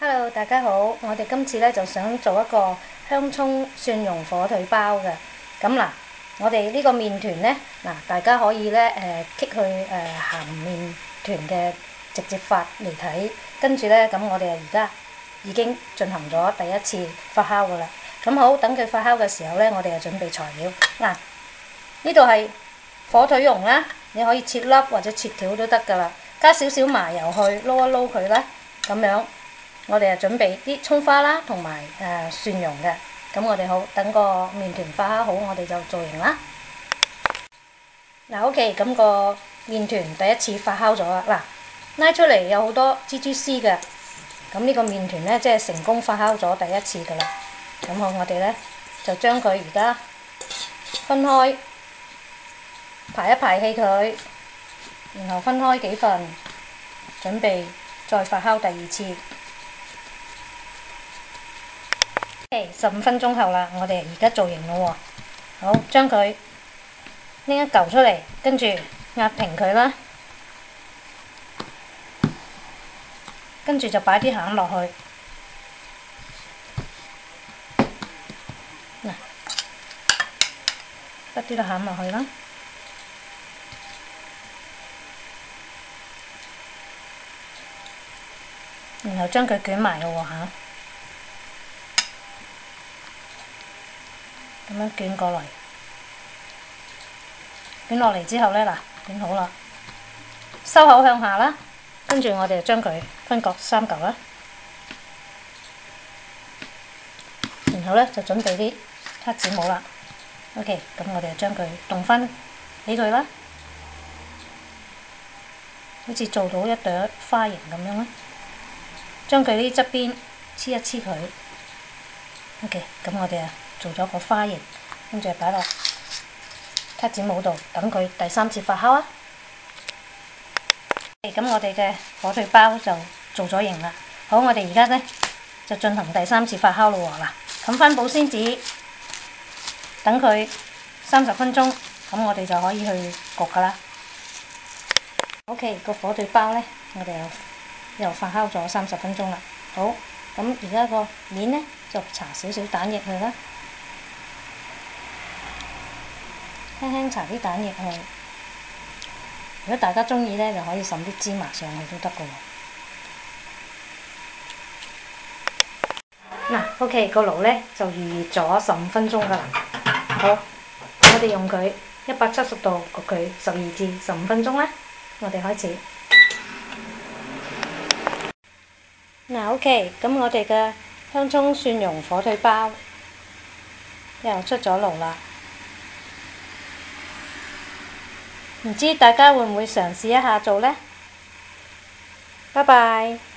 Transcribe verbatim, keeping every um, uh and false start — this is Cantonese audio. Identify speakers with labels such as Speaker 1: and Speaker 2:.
Speaker 1: Hello，大家好，我哋今次咧就想做一個香葱蒜蓉火腿包嘅。咁嗱，我哋呢個麵團咧，嗱大家可以咧誒 click 去誒鹹麵團嘅直接法嚟睇，跟住咧咁我哋啊而家已經進行咗第一次發酵噶啦。咁好，等佢發酵嘅時候咧，我哋就準備材料。嗱，呢度係火腿蓉啦，你可以切粒或者切條都得噶啦，加少少麻油去撈一撈佢啦，咁樣。我哋就準備啲葱花啦，同埋誒蒜蓉嘅。咁我哋好等個麵團發酵好，我哋就造型啦。嗱 ，OK，咁個麵團第一次發酵咗啦。嗱，拉出嚟有好多蜘蛛絲嘅。咁呢個麵團咧，即係成功發酵咗第一次噶啦。咁好，我哋咧就將佢而家分開，排一排氣佢，然後分開幾份，準備再發酵第二次。十五分鐘後啦，我哋而家造型咯喎。好，將佢拎一嚿出嚟，跟住壓平佢啦，跟住就擺啲餡落去。嗱，塞啲個餡落去啦，然後將佢捲埋咯喎嚇。咁樣捲過嚟，捲落嚟之後呢，嗱，捲好啦，收口向下啦，跟住我哋就將佢分割三嚿啦，然後呢，就準備啲黑子母啦。OK，咁我哋就將佢凍翻起佢啦，好似做到一朵花形咁樣啦，將佢啲側邊黐一黐佢。OK，咁我哋啊〜做咗個花形，跟住擺落卡子帽度，等佢第三次發酵啊！咁我哋嘅火腿包就做咗型啦。好，我哋而家呢就進行第三次發酵咯喎。嗱，冚翻保鮮紙，等佢三十分鐘，咁我哋就可以去焗噶啦。OK，個火腿包呢，我哋又又發酵咗三十分鐘啦。好，咁而家個面呢，就搽少少蛋液去啦。輕輕搽啲蛋液去，如果大家中意呢，就可以滲啲芝麻上去都得嘅喎。嗱 ，OK， 個爐呢就預熱咗十五分鐘㗎啦。好，我哋用佢一百七十度焗佢十二至十五分鐘啦。我哋開始。嗱 ，OK， 咁我哋嘅香葱蒜蓉火腿包又出咗爐啦。唔知大家會唔會嘗試一下做呢？拜拜。